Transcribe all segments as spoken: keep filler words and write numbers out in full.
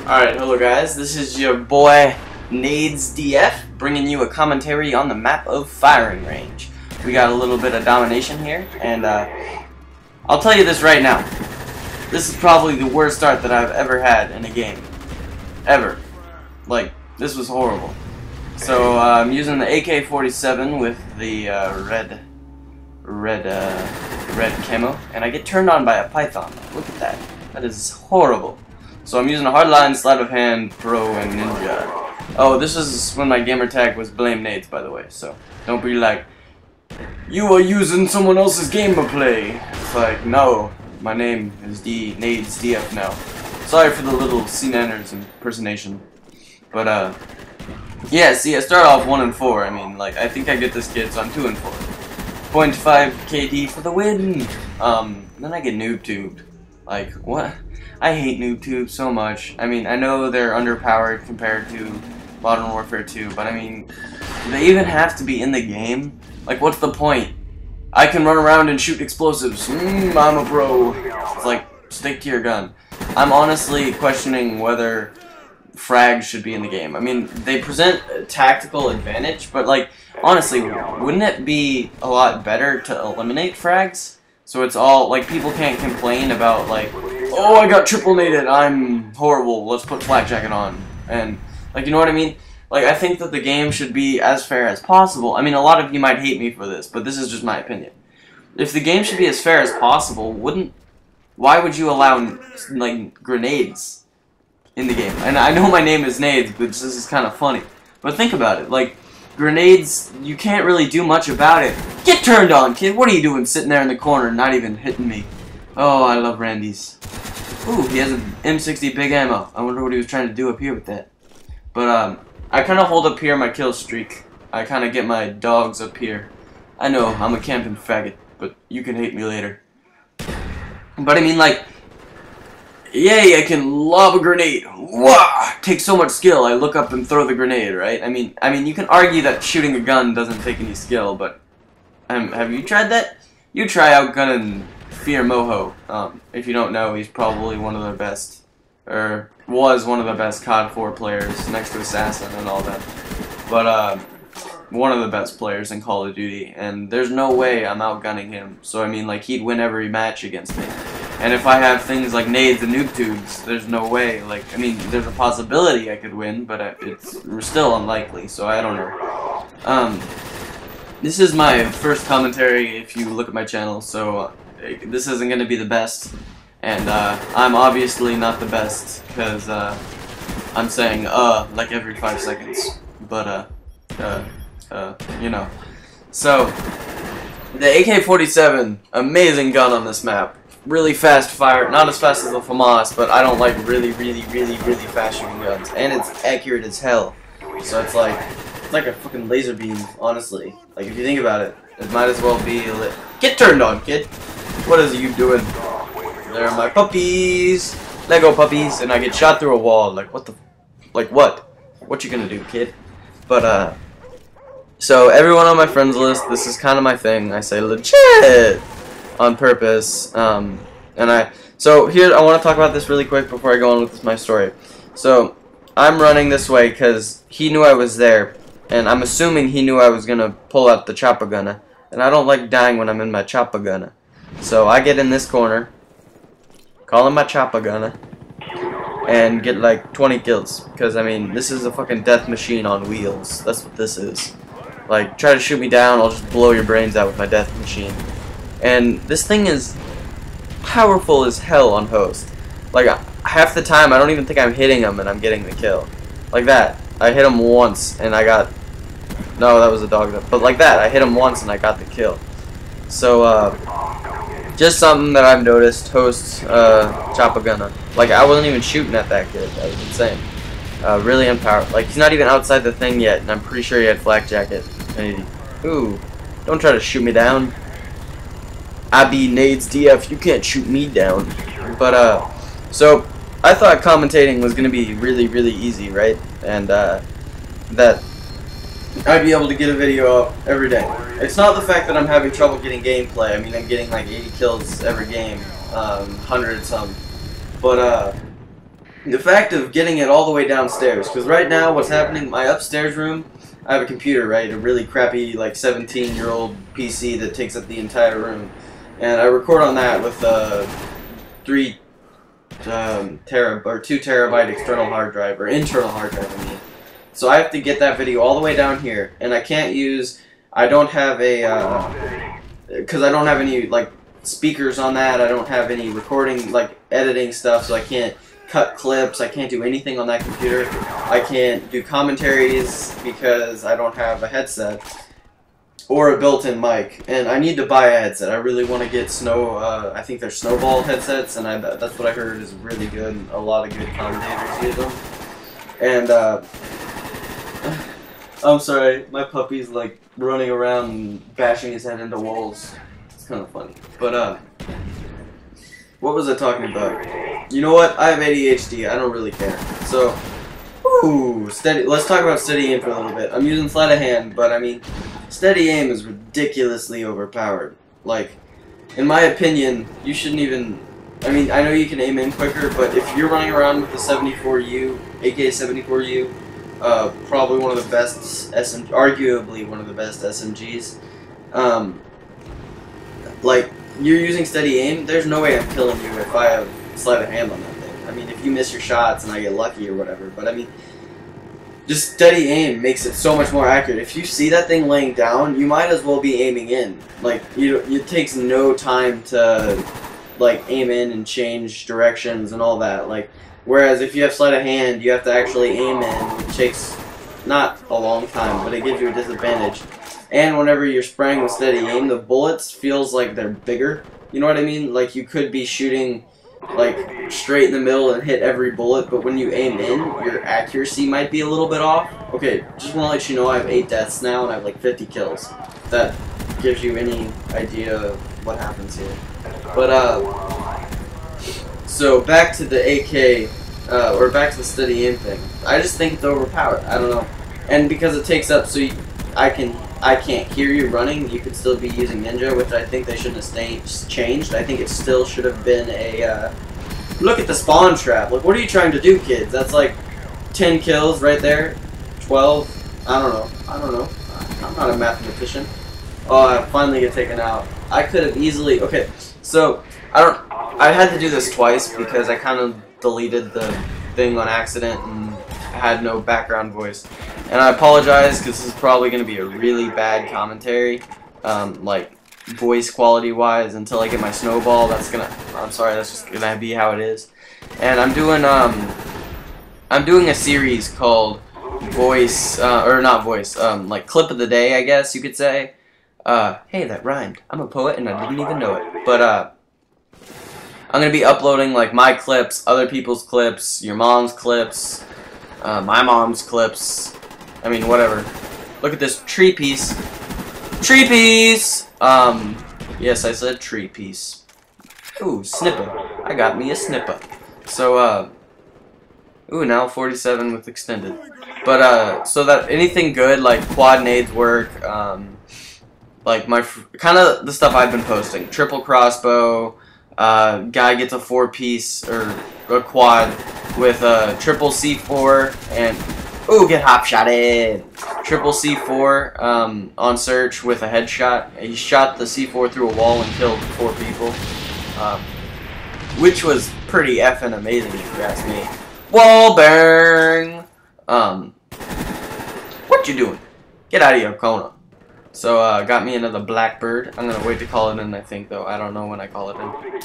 Alright, hello guys, this is your boy NadesDF bringing you a commentary on the map of Firing Range. We got a little bit of domination here, and uh, I'll tell you this right now. This is probably the worst start that I've ever had in a game. Ever. Like, this was horrible. So, uh, I'm using the A K forty-seven with the uh, red, red, uh, red camo, and I get turned on by a Python. Look at that. That is horrible. So I'm using a hardline, sleight of hand, pro, and ninja. Oh, this is when my gamer tag was blame nades, by the way. So don't be like, you are using someone else's gameplay. It's like, no, my name is D NadesDF now. Sorry for the little C nanners impersonation, but uh, yeah. See, I start off one and four. I mean, like, I think I get this kid, so I'm two and four. zero point five K D for the win. Um, then I get noob tubed. Like, what? I hate noob tubes so much. I mean, I know they're underpowered compared to Modern Warfare two, but I mean, do they even have to be in the game? Like, what's the point? I can run around and shoot explosives. Mm, I'm a pro. It's like, stick to your gun. I'm honestly questioning whether frags should be in the game. I mean, they present a tactical advantage, but like, honestly, wouldn't it be a lot better to eliminate frags? So it's all, like, people can't complain about, like, oh, I got triple naded, I'm horrible, let's put flak jacket on. And, like, you know what I mean? Like, I think that the game should be as fair as possible. I mean, a lot of you might hate me for this, but this is just my opinion. If the game should be as fair as possible, wouldn't, why would you allow, like, grenades in the game? And I know my name is Nades, but this is kind of funny. But think about it, like, grenades, you can't really do much about it. Get turned on, kid! What are you doing sitting there in the corner, not even hitting me? Oh, I love Randy's. Ooh, he has an M sixty big ammo. I wonder what he was trying to do up here with that. But, um, I kind of hold up here my kill streak. I kind of get my dogs up here. I know, I'm a camping faggot, but you can hate me later. But I mean, like, yay, I can lob a grenade. Wah! Takes so much skill. I look up and throw the grenade, right? I mean, I mean, you can argue that shooting a gun doesn't take any skill, but um, have you tried that? You try outgunning Fear Moho. Um, if you don't know, he's probably one of the best, or was one of the best C O D four players, next to Assassin and all that. But uh, one of the best players in Call of Duty, and there's no way I'm outgunning him. So I mean, like, he'd win every match against me. And if I have things like nades and noob tubes, there's no way. Like, I mean, there's a possibility I could win, but it's still unlikely, so I don't know. Um, this is my first commentary if you look at my channel, so uh, this isn't going to be the best. And uh, I'm obviously not the best, because uh, I'm saying, uh, like every five seconds. But, uh, uh, uh, you know. So, the A K forty-seven, amazing gun on this map. Really fast fire, not as fast as the FAMAS, but I don't like really, really, really, really fast shooting guns. And it's accurate as hell. So it's like, it's like a fucking laser beam, honestly. Like, if you think about it, it might as well be lit. Get turned on, kid! What is you doing? There are my puppies! Lego puppies, and I get shot through a wall. Like, what the, like what? What you gonna do, kid? But, uh, so everyone on my friends list, this is kind of my thing. I say legit! On purpose, um, and I, so here, I want to talk about this really quick before I go on with my story. So, I'm running this way because he knew I was there, and I'm assuming he knew I was going to pull out the choppa gunna, and I don't like dying when I'm in my choppa gunna. So, I get in this corner, call him my choppa gunna, and get like twenty kills, because, I mean, this is a fucking death machine on wheels. That's what this is. Like, try to shoot me down, I'll just blow your brains out with my death machine. And this thing is powerful as hell on host. Like, half the time I don't even think I'm hitting him and I'm getting the kill. Like that. I hit him once and I got... No, that was a dog. But like that. I hit him once and I got the kill. So, uh... just something that I've noticed. Host, uh... Choppa gunna. Like, I wasn't even shooting at that kid. That was insane. Uh, really empowered. Like, he's not even outside the thing yet. And I'm pretty sure he had flak jacket. And he... Ooh. Don't try to shoot me down. I be NadesDF, you can't shoot me down. But, uh, so, I thought commentating was going to be really, really easy, right? And, uh, that I'd be able to get a video up every day. It's not the fact that I'm having trouble getting gameplay. I mean, I'm getting like eighty kills every game, um, one hundred some. But, uh, the fact of getting it all the way downstairs, because right now what's happening, my upstairs room, I have a computer, right, a really crappy like seventeen year old P C that takes up the entire room, and I record on that with a three um, tera or two terabyte external hard drive or internal hard drive. I mean, so I have to get that video all the way down here, and I can't use. I don't have a because uh, I don't have any like speakers on that. I don't have any recording like editing stuff, so I can't cut clips. I can't do anything on that computer. I can't do commentaries because I don't have a headset or a built-in mic, and I need to buy a headset. I really want to get Snow. Uh, I think they're Snowball headsets, and I, that's what I heard is really good. A lot of good commentators use them. And uh, I'm sorry, my puppy's like running around and bashing his head into walls. It's kind of funny, but uh. What was I talking about? You know what? I have A D H D. I don't really care. So, ooh, steady. Let's talk about steady aim for a little bit. I'm using sleight of hand, but I mean, steady aim is ridiculously overpowered. Like, in my opinion, you shouldn't even. I mean, I know you can aim in quicker, but if you're running around with the seventy-four U, A K seventy-four U, uh, probably one of the best S M, arguably one of the best S M Gs. Um, like. You're using steady aim, there's no way I'm killing you if I have sleight of hand on that thing. I mean, if you miss your shots and I get lucky or whatever, but I mean, just steady aim makes it so much more accurate. If you see that thing laying down, you might as well be aiming in. Like, you, it takes no time to, like, aim in and change directions and all that. Like, whereas if you have sleight of hand, you have to actually aim in, which takes not a long time, but it gives you a disadvantage. And whenever you're spraying with steady aim, the bullets feels like they're bigger. You know what I mean? Like you could be shooting like straight in the middle and hit every bullet, but when you aim in, your accuracy might be a little bit off. Okay, just want to let you know I have eight deaths now and I have like fifty kills. If that gives you any idea of what happens here. But uh, so back to the A K, uh, or back to the steady aim thing. I just think it's overpowered. I don't know, and because it takes up, so you, I can. I can't hear you running, you could still be using Ninja, which I think they shouldn't have stayed, changed. I think it still should have been a, uh, look at the spawn trap. Like, what are you trying to do, kids? That's like ten kills right there, twelve, I don't know, I don't know. I'm not a mathematician. Oh, I finally get taken out. I could have easily, okay, so, I don't, I had to do this twice because I kind of deleted the thing on accident and had no background voice. And I apologize because this is probably going to be a really bad commentary, um, like voice quality wise, until I get my Snowball. That's gonna, I'm sorry, that's just gonna be how it is. And I'm doing, um, I'm doing a series called Voice, uh, or not Voice, um, like Clip of the Day, I guess you could say. Uh, hey, that rhymed. I'm a poet and I didn't even know it. But, uh, I'm gonna be uploading like my clips, other people's clips, your mom's clips, uh, my mom's clips. I mean, whatever. Look at this tree piece. Tree piece! Um, yes, I said tree piece. Ooh, snipper. I got me a snipper. So, uh, ooh, now forty-seven with extended. But, uh, so that anything good, like quad nades work, um, like my, kind of the stuff I've been posting. Triple crossbow, uh, guy gets a four piece, or a quad with a triple C four, and ooh, get hop shotted. Triple C four um, on search with a headshot. He shot the C four through a wall and killed four people, um, which was pretty effing amazing if you ask me. Wall bang. Um, what you doing? Get out of your corner. So uh, got me another Blackbird. I'm gonna wait to call it in. I think though. I don't know when I call it in.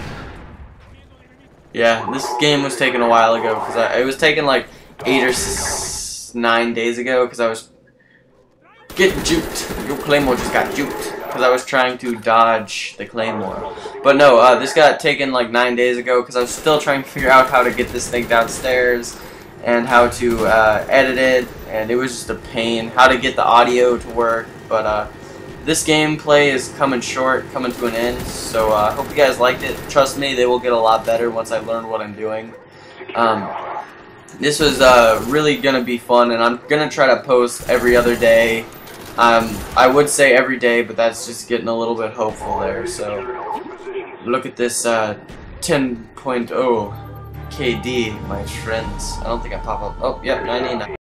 Yeah, this game was taken a while ago because it was taken like eight or s nine days ago because I was get juked. Your claymore just got juked because I was trying to dodge the claymore. But no, uh, this got taken like nine days ago because I was still trying to figure out how to get this thing downstairs and how to uh, edit it, and it was just a pain. How to get the audio to work, but uh, this gameplay is coming short, coming to an end. So I uh, hope you guys liked it. Trust me, they will get a lot better once I learn what I'm doing. Um, This was uh, really going to be fun, and I'm going to try to post every other day. Um, I would say every day, but that's just getting a little bit hopeful there. So, look at this uh, ten point oh. K D, my friends. I don't think I pop up. Oh, yep, ninety-nine.